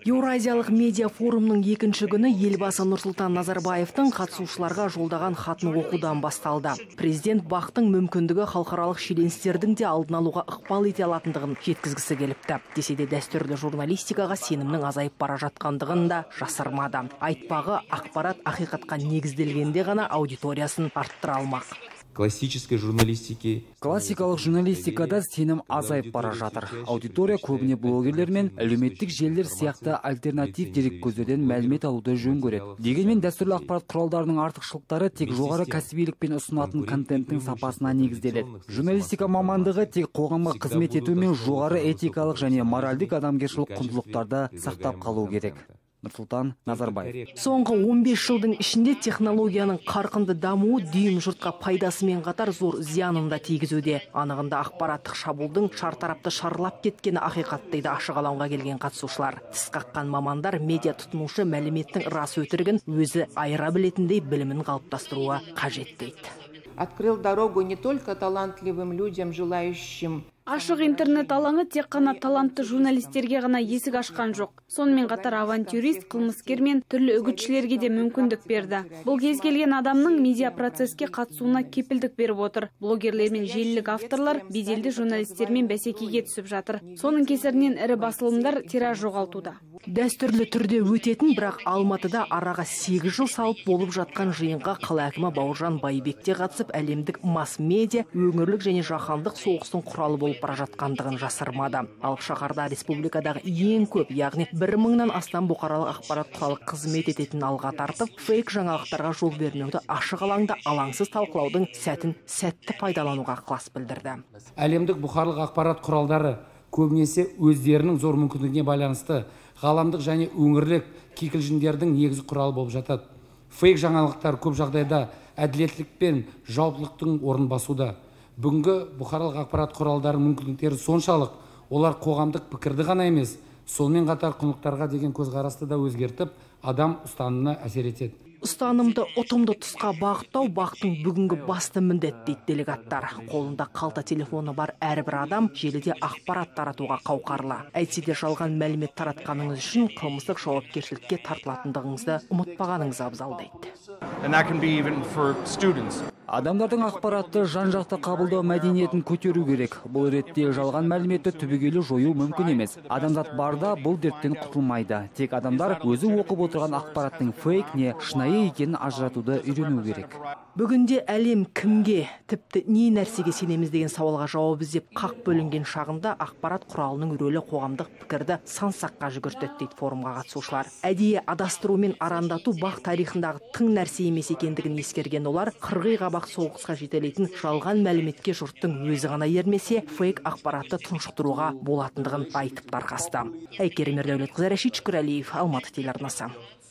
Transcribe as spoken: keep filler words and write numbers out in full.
Еуразиялық медиа форумның екінші күні елбасы Нұрсұлтан Назарбаевтың қатысушыларға жолдаған хатын оқудан басталды. Президент бақтың мүмкіндігі халықаралық шиеленістердің де алдын алуға ықпал ете алатындығын жеткізгісі келіпті. Десе де дәстүрлі журналистикаға сенімнің азайып бара жатқандығын да жасырмады. Айтпағы ақпарат ақиқатқа негізделгенде ғана аудиториясын арттыра алмақ. Классической журналистики. Классикалық журналистикада сенім азайып бара жатыр. Аудитория көбіне блогерлер мен әлеуметтік желілер сияқты альтернатив дереккөздерден мәлімет алуды жөн көреді. Дегенмен дәстүрлі ақпарат құралдарының артықшылықтары тек жоғары кәсібилікпен ұсынатын контенттің сапасына негізделеді. Журналистика мамандығы тек қоғамға қызмет ету мен жоғары этикалық және моральдік адамгершілік құндылықтарды сақтап қалу керек. Нұрсұлтан Назарбаев. Соңғы он бес жылдың ішінде технологияның қарқынды дамуы дүйім жұртқа пайдасымен қатар зор зиянын да тигізуде. Анығында ақпараттық шабуылдың шартарапты шарлап кеткені ақиқат дейді ашық алаңға келген қатысушылар. Тіс қаққан мамандар медиа тұтынушы мәліметтің рас өтірігін өзі айыра білетіндей білімін қалыптастыруы қажет дейді. Открыл дорогу не только талантливым людям, желающим. Ашық интернет алаңы тек қана талантты журналистерге ғана есік ашқан жоқ. Сонымен қатар авантюрист, қылмыскер мен түрлі үгітшілерге де мүмкіндік берді. Бұл кез келген адамның медиа процеске қатысуына кепілдік беріп отыр. Блогерлер мен желілік авторлар беделді журналистермен бәсекеге түсіп жатыр. Соның кесірінен ірі басылымдар тираж жоғалтуда. Дәстүрлі түрде өтетін, бірақ Алматыда араға сегіз жыл салып болып жатқан жиынға қала әкімі Бауыржан Байбек те қатысып, әлемдік масс-медиа, өңірлік және жаһандық соғыстың құралы болып бара жатқандығын жасырмады. Ал шаһарда республикадағы ең көп, яғни бір мыңнан астам бұқаралық ақпарат құралы қызмет ететін алға тартып, фейк жаңалықтарға жол бермеуді ашық алаңда алаңсыз талқылаудың сәтін сәтті пайдалануға ықылас білдірді. Әлемдік бұқаралық ақпарат құралдары көбінесе өздерінің зор мүмкіндігіне байланысты ғаламдық және өңірлік кикілжіңдердің негізі құралы болып жатады. Фейк жаңалықтар көп жағдайда әділеттілік пен жауаптылықтың орнын басуда. Бүгінгі бұқаралық ақпарат құралдарының мүмкіндіктері соншалық, олар қоғамдық пікірді ғана емес, сонымен қатар құндылықтарға деген көзқарасты да өзгертіп, адам ұстанымына әсер етеді. Ұстанымды ұтымды тұсқа бағыттау бақтың бүгінгі басты міндет дейді делегаттар. Қолында қалта телефоны бар әрбір адам желіде ақпарат таратуға қауқарлы. Әйтсе де жалған мәлімет таратқаныңыз үшін қылмыстық жауапкершілікке тартылатындығыңызды ұмытпағаныңыз абзал дейді. Адамдардың ақпаратты жан-жақты қабылдау мәдениетін көтеру керек. Бұл ретте жалған мәліметті түбегейлі жою мүмкін емес. Адамзат барда бұл дерттен құтылмайды. Тек адамдар өзі оқып отырған ақпараттың фейк не шынайы екенін ажыратуды үйрену керек. Бүгінде әлем кімге, тіпті не нәрсеге сенеміз деген сауалға жауап іздеп қақ бөлінген шағында ақпарат құралының рөлі қоғамдық пікірді сан-саққа жүгіртеді дейді форумға қатысушылар. Әдейі адастыру мен арандату бақ тарихындағы тың нәрсе емес екендігін ескерген олар қырғи қабақ соғысқа жетелейтін жалған мәліметке жұрттың өзі ғана ермесе, фейк ақпаратты тұншықтыруға болатындығын айтып тарқасты. Әйгерім Ердәулетқызы, Рашид Шүкірәлиев, Алматы телеарнасы.